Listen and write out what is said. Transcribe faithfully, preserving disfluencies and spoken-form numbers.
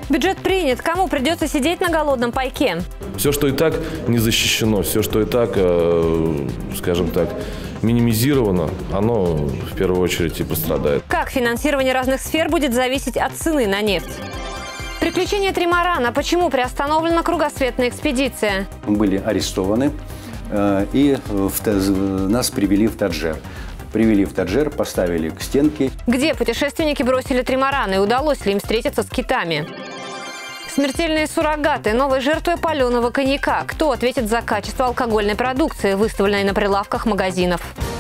Бюджет принят. Кому придется сидеть на голодном пайке? Все, что и так не защищено, все, что и так, э, скажем так, минимизировано, оно в первую очередь и пострадает. Как финансирование разных сфер будет зависеть от цены на нефть? Приключения тримарана. Почему приостановлена кругосветная экспедиция? Мы были арестованы э, и в, нас привели в Таджер. Привели в Таджер, поставили к стенке. Где путешественники бросили тримараны и удалось ли им встретиться с китами? Смертельные суррогаты. Новой жертвой паленого коньяка. Кто ответит за качество алкогольной продукции, выставленной на прилавках магазинов?